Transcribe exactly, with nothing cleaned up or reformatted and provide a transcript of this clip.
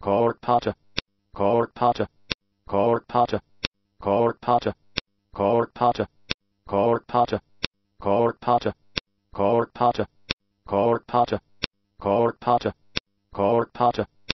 coarctata, coarctata, coarctata, coarctata, coarctata, coarctata, coarctata, coarctata, coarctata, coarctata, coarctata.